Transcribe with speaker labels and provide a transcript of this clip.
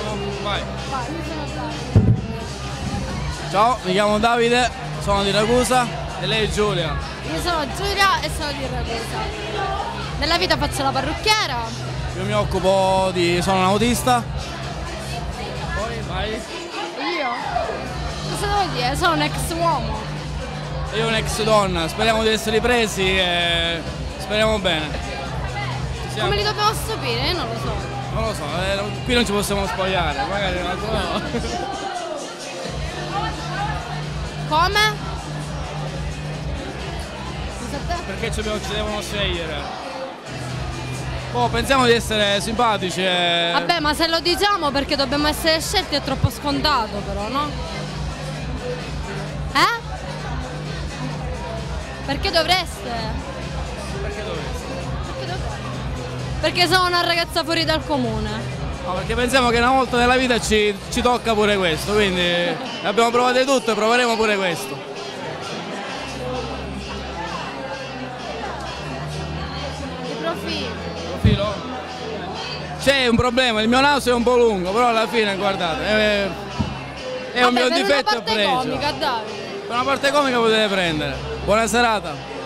Speaker 1: Iniziamo? Vai.
Speaker 2: Vai, io sono Davide.
Speaker 1: Ciao, mi chiamo Davide, sono di Ragusa e lei è Giulia.
Speaker 2: Io sono Giulia e sono di Ragusa. Nella vita faccio la parrucchiera.
Speaker 1: Io mi occupo di... sono un autista. Poi vai.
Speaker 2: Io? Cosa devo dire? Sono un ex uomo.
Speaker 1: Io un ex donna, speriamo di essere presi e speriamo bene.
Speaker 2: Come li dobbiamo stupire? Io non lo so.
Speaker 1: Non lo so, qui non ci possiamo spogliare, magari un altro no.
Speaker 2: Come? Scusa te?
Speaker 1: Perché ci devono scegliere. Oh, pensiamo di essere simpatici e...
Speaker 2: Vabbè, ma se lo diciamo perché dobbiamo essere scelti è troppo scontato però, no? Eh? Perché dovreste?
Speaker 1: Perché dovresti?
Speaker 2: Perché dovreste? Perché sono una ragazza fuori dal comune.
Speaker 1: No, perché pensiamo che una volta nella vita ci tocca pure questo, quindi abbiamo provato tutto e proveremo pure questo.
Speaker 2: I profili.
Speaker 1: Profilo? C'è un problema, il mio naso è un po' lungo, però alla fine guardate, è un mio difetto e
Speaker 2: Per una parte
Speaker 1: pregio.
Speaker 2: comica, Davide.
Speaker 1: Per una parte comica potete prendere. Buona serata.